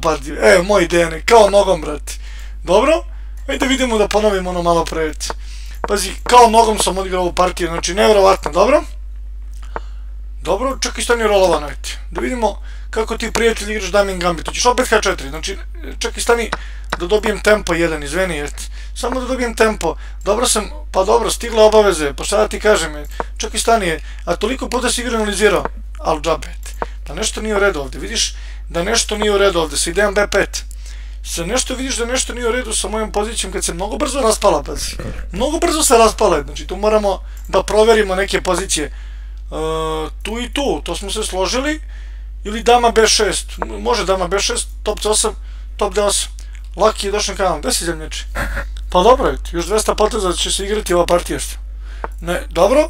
Pazi, moj Dejane, kao nogom, brate. Dobro? Ajde vidimo da ponovimo ono malo pre. Pazi, kao nogom sam odigrao ovu partiju, znači nevjerovatno, dobro? Dobro, čekaj stani rolovano, da vidimo kako ti prijatelj igraš Diamond Gambit. Hoćeš opet H4, znači čekaj stani da dobijem tempo 1, izveni, samo da dobijem tempo. Dobro sam, pa dobro, stigle obaveze, pa šta da ti kažem, čekaj stani, a toliko puta si igra analizirao, al džabe, da nešto nije u redu ovde, vidiš da nešto nije u redu ovde, sa idejom B5. Sa nešto vidiš da nešto nije u redu sa mojom pozicijom kad se mnogo brzo raspala, pazi. Mnogo brzo se raspala, znači tu moramo da proverimo neke pozicije. Tu i tu, to smo se složili. Ili dama B6, može dama B6, top C8, top D8. Laki je došao na kanal, gde si zemljači? Pa dobro, još 200 poteza da će se igrati ova partija. Ne, dobro?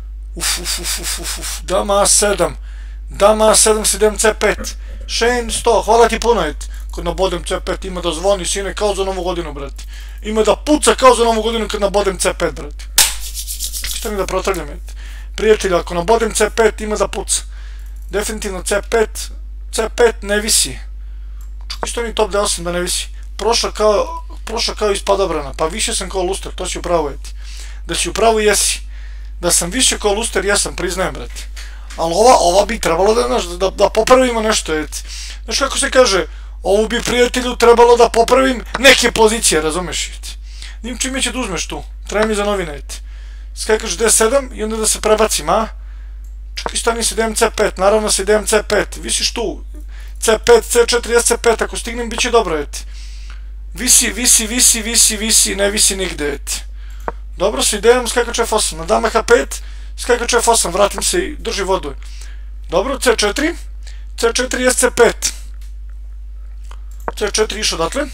Dama A7. Dama A7 s idem C5. Shane 100, hvala ti puno, kad nabodem C5 ima da zvoni sine kao za novu godinu, brate. Ima da puca kao za novu godinu kad nabodem C5, brate. Šta mi da protravljam, prijatelji, ako nabodem C5 ima da puca. Definitivno C5, C5 ne visi. Čekaj što ni top D8 da ne visi. Prošla kao iz padobrana, pa više sam kao luster, to si upravo, da si upravo jesi. Da sam više kao luster, jesam, priznajem, brate. Ali ova bi trebalo da popravimo nešto, znaš kako se kaže, ovu bi prijatelju trebalo da popravim neke pozicije, razumeš, nim čime će da uzmeš tu, treba mi za novine, skakaš D7 i onda da se prebacim, a? Čekaj stani s idem C5, naravno s idem C5, visiš tu, C5, C4, SC5, ako stignem bit će dobro, visi, ne visi nigde, dobro, s idejom skakač F8, na dama H5, skakač F8, vratim se i drži vodu, dobro, C4, C4, SC5, C4 išao odatle,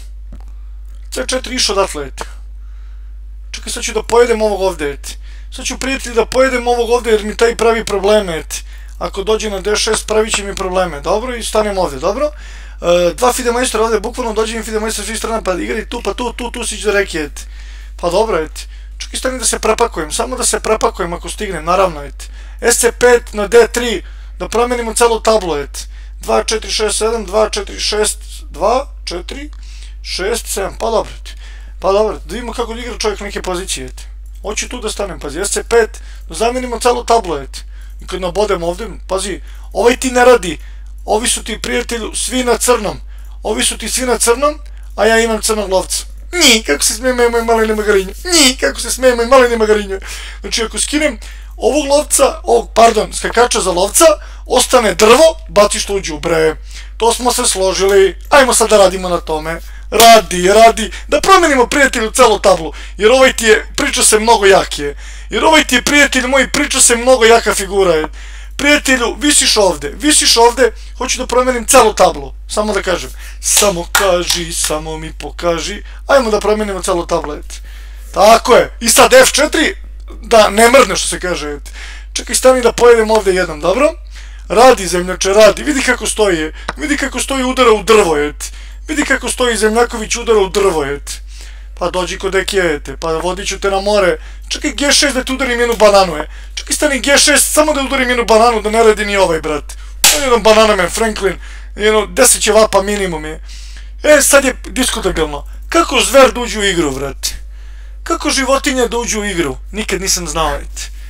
C4 išao odatle, čekaj sad ću da pojedem ovog ovde, sad ću prijatelji da pojedem ovog ovde jer mi taj pravi probleme, ako dođe na D6 pravit će mi probleme, dobro, i stanem ovde, dobro, dva fidemajstora ovde, bukvalno dođe mi fidemajstor svih strana pa igrati tu, pa tu sić do reke, pa dobro, čekaj stani da se prepakujem, samo da se prepakujem ako stignem, naravno, SC5 na D3, da promenimo celu tablu, 2, 4, 6, 7, 2, 4, 6, 2, 4, 6, 7, pa dobro, da vidimo kako igra čovjek neke pozicije, hoću tu da stanem, pazi, SC5, da zamenimo celu tablu, i kad nabodem ovde, pazi, ovaj ti ne radi, ovi su ti prijatelju svi na crnom, ovi su ti svi na crnom, a ja imam crnog lovca. Kako se smeje moj maleni magarinje, kako se smeje moj maleni magarinje. Znači ako skinem ovog lovca, skakača za lovca, ostane drvo, baciš tuđu, bre. To smo se složili, ajmo sad da radimo na tome. Radi, da promenimo prijatelju celu tablu, jer ovaj ti je, priča se mnogo jak je, jer ovaj ti je prijatelj moj, priča se mnogo jaka figura je. Prijatelju, visiš ovde, hoću da promenim celu tablu, samo da kažem, samo kaži, samo mi pokaži, ajmo da promenimo celu tablu, tako je, i sad F4, da ne mrdne što se kaže, čekaj stani da pojedem ovde jednom, dobro, radi zemljače, radi, vidi kako stoji udara u drvo, vidi kako stoji Zemljaković udara u drvo, pa dođi kod Ekije, pa vodit ću te na more, čekaj G6 da ti udarim jednu bananu, čekaj stani G6, samo da udarim jednu bananu, da ne radi ni ovaj, brat, jedan bananaman, Franklin, 10 ćevapa minimum je, sad je diskutabilno, kako zver da uđe u igru, brat, kako životinja da uđe u igru, nikad nisam znao,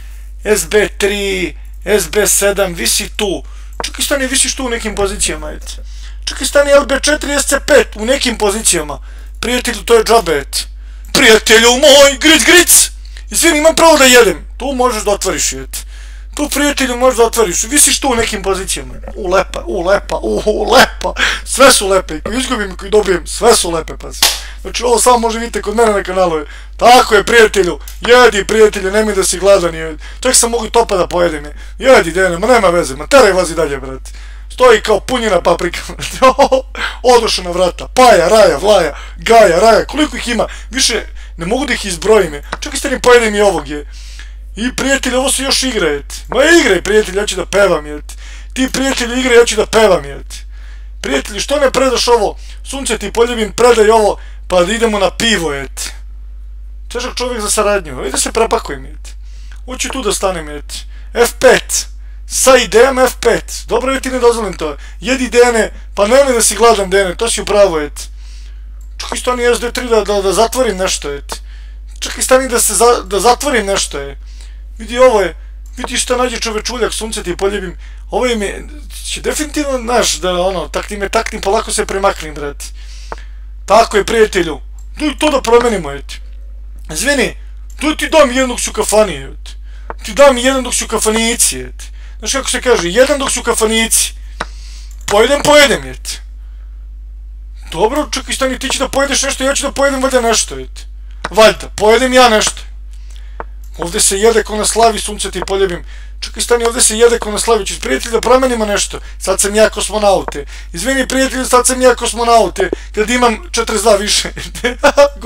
SB3, SB7, visi tu, čekaj stani, visiš tu u nekim pozicijama, čekaj stani LB4, SC5 u nekim pozicijama, prijatelju to je džabe, prijatelju moj, gric, izvini imam pravo da jedem, tu možeš da otvoriš, tu prijatelju možeš da otvoriš, visiš tu u nekim pozicijama, lepa, sve su lepe, i koji izgubim i koji dobijem, sve su lepe, pazi, znači ovo samo može vidite kod mene na kanalu, tako je prijatelju, jedi prijatelju, nemoj da si gladan, čak sam mogu topa da pojedem, jedi Dejane, ma nema veze, ma teraj vazi dalje, brate. Stoji kao punjena paprika, odušena vrata, Paja, Raja, Vlaja, Gaja, Raja, koliko ih ima, više ne mogu da ih izbrojim, čekaj stani pojedem i ovog i prijatelj, ovo se još igra, ma igraj prijatelj, ja ću da pevam, ti prijatelj igraj, ja ću da pevam, prijatelji, što ne predaš ovo, sunce ti poljubim, predaj ovo, pa da idemo na pivo, težak čovjek za saradnju, ajde se prepakujem, hoću tu da stanem, F5, sa idejom F5. Dobro, ja ti ne dozvolim to. Jedi Dene, pa nemoj da si gladan Dene, to si upravo, Čekaj, stani SD3 da zatvorim nešto, Čekaj, stani da zatvorim nešto, Vidi ovo vidi šta nađe čovečuljak, sunce ti poljubim. Ovo je će definitivno, znaš, da taktim, polako se premaknim, brati. Tako je, prijatelju. Daj to da promenimo, Izvini, daj ti dam jedan dok su kafani, Ti dam jedan dok su kafanici, Znaš kako se kaže, jedan dok su kafanici. Pojedem, Dobro, čekaj, stani, ti će da pojedeš nešto, ja ću da pojedem valjda nešto, Valjda, pojedem ja nešto. Ovde se jede ko na slavi, sunce ti poljubim. Čekaj, stani, ovde se jede ko na slavi. Ćeš, prijatelj, da promenimo nešto. Sad sam ja kosmonaute. Izvini, prijatelj, sad sam ja kosmonaute. Kad imam 42 više.